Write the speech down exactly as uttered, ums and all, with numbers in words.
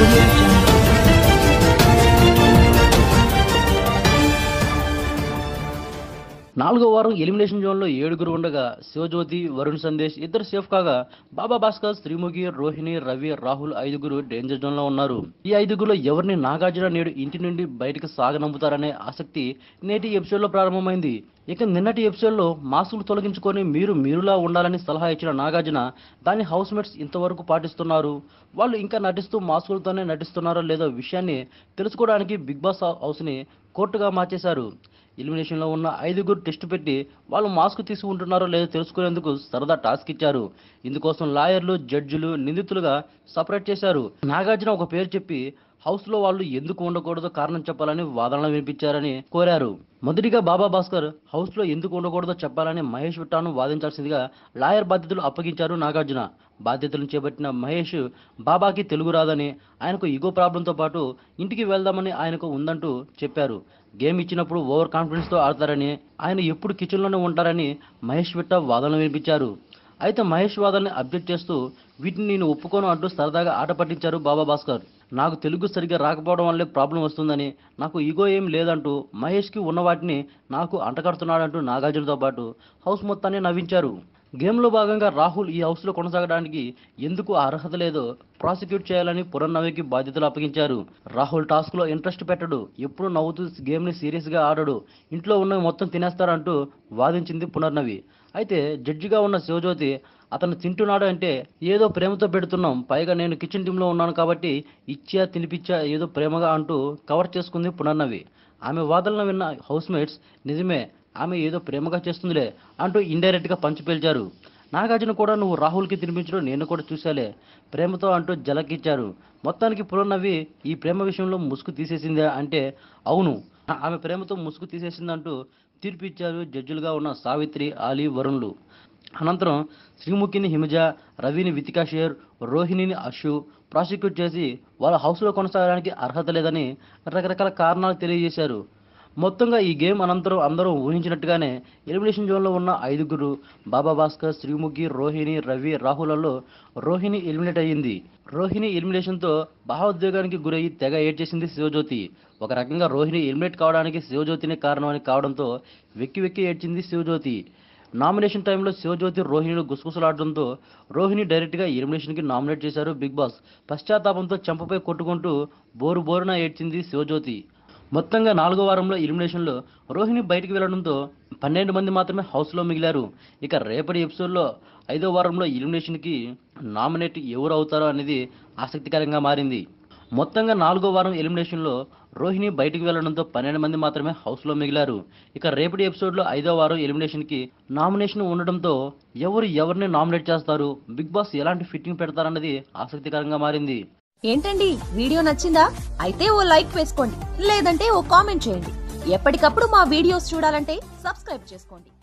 audio jungle. నాలుగో వారం elimination జోన్లో ఏడుగురు ఉండగా శివజ్యోతి, వరుణ్ సందేశ్ ఇద్దరు సేఫ్ కాగా బాబా భాస్కర్, శ్రీముఖి, రోహిణి, రవి, రాహుల్ ఐదుగురు డేంజర్ జోన్లో ఉన్నారు. ఈ ఐదుగురులో ఎవరిని నాగార్జున నేడు ఇంటి నుండి బయటకు సాగనంపుతారనే ఆసక్తి నేటి ఎపిసోడ్లో ప్రారంభమైంది. ఇక నిన్నటి ఎపిసోడ్లో మాస్కులు తొలగించుకొని మీరు మీరులా ఉండాలని సలహా ఇచ్చిన నాగార్జున దాన్ని హౌస్ మేట్స్ ఇంతవరకు పాటిస్తున్నారు. వాళ్ళు ఇంకా నటిస్తూ మాస్కులతోనే నటిస్తున్నారో లేదో విషయాన్ని తెలుసుకోవడానికి బిగ్ బాస్ హౌస్ని కోర్టుగా మార్చేశారు. ఎలిమినేషన్లో ఉన్న ఐదుగురు టెస్ట్ పెట్టి వాళ్ళు మాస్క్ తీసుకుంటున్నారో లేదో తెలుసుకునేందుకు సరదా టాస్క్ ఇచ్చారు. ఇందుకోసం లాయర్లు, జడ్జిలు, నిందితులుగా సపరేట్ చేశారు. నాగార్జున ఒక పేరు చెప్పి హౌస్లో వాళ్ళు ఎందుకు ఉండకూడదో కారణం చెప్పాలని వాదనలు వినిపించారని కోరారు. మొదటిగా బాబా భాస్కర్ హౌస్లో ఎందుకు ఉండకూడదో చెప్పాలని మహేష్ విట్టాను వాదించాల్సిందిగా లాయర్ బాధ్యతలు అప్పగించారు నాగార్జున. బాధ్యతలను చేపట్టిన మహేష్ బాబాకి తెలుగు రాదని, ఆయనకు ఇగో ప్రాబ్లంతో పాటు ఇంటికి వెళ్దామని ఆయనకు ఉందంటూ చెప్పారు. గేమ్ ఇచ్చినప్పుడు ఓవర్ కాన్ఫిడెన్స్తో ఆడతారని, ఆయన ఎప్పుడు కిచెన్లోనే ఉంటారని మహేష్ విట్టా వాదనలు వినిపించారు. అయితే మహేష్ వాదనని అబ్జెక్ట్ చేస్తూ వీటిని నేను ఒప్పుకోను అంటూ సరదాగా ఆట పట్టించారు బాబా భాస్కర్. నాకు తెలుగు సరిగ్గా రాకపోవడం వల్లే ప్రాబ్లం వస్తుందని, నాకు ఈగో ఏం లేదంటూ మహేష్కి ఉన్న వాటిని నాకు అంటగడుతున్నాడంటూ నాగార్జునతో పాటు హౌస్ మొత్తాన్ని నవ్వించారు. గేమ్లో భాగంగా రాహుల్ ఈ హౌస్లో కొనసాగడానికి ఎందుకు అర్హత లేదో ప్రాసిక్యూట్ చేయాలని పునర్నవికి బాధ్యతలు అప్పగించారు. రాహుల్ టాస్క్లో ఇంట్రెస్ట్ పెట్టడు, ఎప్పుడు నవ్వుతూ గేమ్ని సీరియస్గా ఆడడు, ఇంట్లో ఉన్నవి మొత్తం తినేస్తారంటూ వాదించింది పునర్నవి. అయితే జడ్జిగా ఉన్న శివజ్యోతి అతను తింటున్నాడు అంటే ఏదో ప్రేమతో పెడుతున్నాం, పైగా నేను కిచెన్ టీంలో ఉన్నాను కాబట్టి ఇచ్చా తినిపించా ఏదో ప్రేమగా అంటూ కవర్ చేసుకుంది పునర్నవి. ఆమె వాదనలు విన్న హౌస్ మేట్స్ నిజమే ఆమె ఏదో ప్రేమగా చేస్తుందిలే అంటూ ఇండైరెక్ట్గా పంచి పేల్చారు. నాగార్జున కూడా నువ్వు రాహుల్కి తినిపించడం నేను కూడా చూశాలే ప్రేమతో అంటూ జలకిచ్చారు. మొత్తానికి పునర్నవి ఈ ప్రేమ విషయంలో ముసుగు తీసేసిందా అంటే అవును, ఆమె ప్రేమతో ముసుగు తీసేసిందంటూ తీర్పు ఇచ్చారు జడ్జిలుగా ఉన్న సావిత్రి, ఆలీ, వరుణ్లు. అనంతరం శ్రీముఖిని హిమజ, రవిని వితికా షేర్, రోహిణిని అశు ప్రాసిక్యూట్ చేసి వాళ్ళ హౌస్లో కొనసాగడానికి అర్హత లేదని రకరకాల కారణాలు తెలియజేశారు. మొత్తంగా ఈ గేమ్ అనంతరం అందరూ ఊహించినట్టుగానే ఎలిమినేషన్ జోన్లో ఉన్న ఐదుగురు బాబా భాస్కర్, శ్రీముఖి, రోహిణి, రవి, రాహులలో రోహిణి ఎలిమినేట్ అయ్యింది. రోహిణి ఎలిమినేషన్తో భావోద్వేగానికి గురయ్యి తెగ ఏడ్చేసింది శివజ్యోతి. ఒక రకంగా రోహిణి ఎలిమినేట్ కావడానికి శివజ్యోతినే కారణమని కావడంతో వెక్కి వెక్కి ఏడ్చింది శివజ్యోతి. నామినేషన్ టైంలో శివజ్యోతి, రోహిణిలు గుసగుసలాడడంతో రోహిణి డైరెక్ట్గా ఎలిమినేషన్కి నామినేట్ చేశారు బిగ్ బాస్. పశ్చాత్తాపంతో చెంపపై కొట్టుకుంటూ బోరు బోరున ఏడ్చింది శివజ్యోతి. మొత్తంగా నాలుగో వారంలో ఎలిమినేషన్లో రోహిణి బయటికి వెళ్లడంతో పన్నెండు మంది మాత్రమే హౌస్లో మిగిలారు. ఇక రేపటి ఎపిసోడ్లో ఐదో వారంలో ఎలిమినేషన్కి నామినేట్ ఎవరు అవుతారో అనేది ఆసక్తికరంగా మారింది. మొత్తంగా నాలుగో వారం ఎలిమినేషన్లో రోహిణి బయటికి వెళ్లడంతో పన్నెండు మంది మాత్రమే హౌస్లో మిగిలారు. ఇక రేపటి ఎపిసోడ్లో ఐదో వారం ఎలిమినేషన్కి నామినేషన్ ఉండడంతో ఎవరు ఎవరిని నామినేట్ చేస్తారు, బిగ్ బాస్ ఎలాంటి ఫిట్టింగ్ పెడతారన్నది ఆసక్తికరంగా మారింది. ఏంటండి వీడియో నచ్చిందా? అయితే ఓ లైక్ వేసుకోండి, లేదంటే ఓ కామెంట్ చేయండి. ఎప్పటికప్పుడు మా వీడియోస్ చూడాలంటే సబ్స్క్రైబ్ చేసుకోండి.